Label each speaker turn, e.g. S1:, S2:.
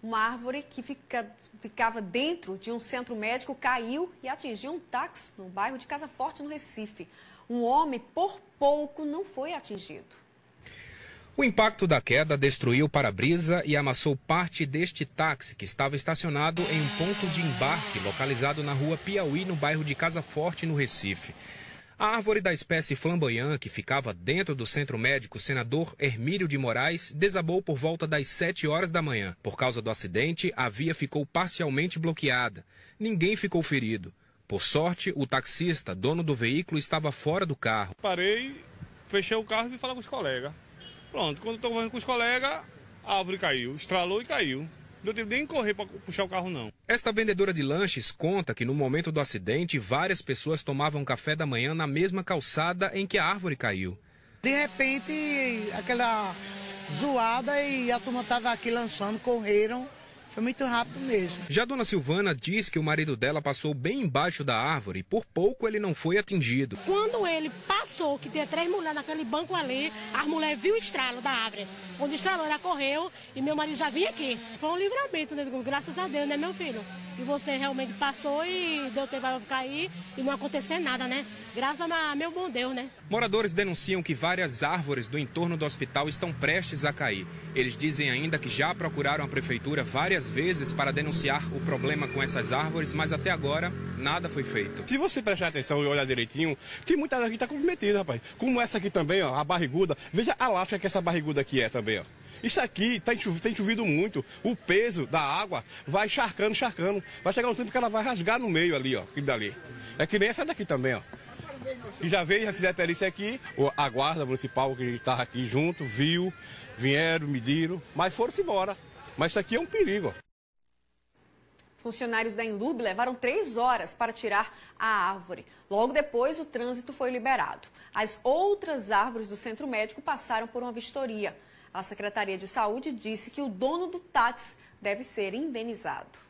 S1: Uma árvore que ficava dentro de um centro médico caiu e atingiu um táxi no bairro de Casa Forte, no Recife. Um homem, por pouco, não foi atingido.
S2: O impacto da queda destruiu o para-brisa e amassou parte deste táxi que estava estacionado em um ponto de embarque localizado na rua Piauí, no bairro de Casa Forte, no Recife. A árvore da espécie flamboyant, que ficava dentro do centro médico Senador Hermílio de Moraes, desabou por volta das 7 horas da manhã. Por causa do acidente, a via ficou parcialmente bloqueada. Ninguém ficou ferido. Por sorte, o taxista, dono do veículo, estava fora do carro.
S3: Parei, fechei o carro e fui falar com os colegas. Pronto, quando estou falando com os colegas, a árvore caiu, estralou e caiu. Não tive nem correr para puxar o carro, não.
S2: Esta vendedora de lanches conta que no momento do acidente, várias pessoas tomavam café da manhã na mesma calçada em que a árvore caiu.
S4: De repente, aquela zoada e a turma estava aqui lançando, correram. Foi muito rápido mesmo.
S2: Já a dona Silvana diz que o marido dela passou bem embaixo da árvore e por pouco ele não foi atingido.
S5: Quando ele passou, que tinha 3 mulheres naquele banco ali, as mulheres viu o estralo da árvore. Quando estralou, ela correu e meu marido já vinha aqui. Foi um livramento, né? Graças a Deus, né, meu filho? E você realmente passou e deu tempo para cair e não acontecer nada, né? Graças a meu bom Deus, né?
S2: Moradores denunciam que várias árvores do entorno do hospital estão prestes a cair. Eles dizem ainda que já procuraram a prefeitura várias vezes para denunciar o problema com essas árvores, mas até agora nada foi feito.
S3: Se você prestar atenção e olhar direitinho, tem muita árvore que está comprometida, rapaz. Como essa aqui também, ó, a barriguda. Veja a lasca que essa barriguda aqui é também, ó. Isso aqui tem chovido muito, o peso da água vai encharcando. Vai chegar um tempo que ela vai rasgar no meio ali, ó, dali. É que nem essa daqui também, ó. E já veio, já fizeram perícia aqui, a guarda municipal que estava aqui junto, viu, vieram, mediram, mas foram-se embora. Mas isso aqui é um perigo, ó.
S1: Funcionários da Enlurb levaram 3 horas para tirar a árvore. Logo depois, o trânsito foi liberado. As outras árvores do centro médico passaram por uma vistoria. A Secretaria de Saúde disse que o dono do táxi deve ser indenizado.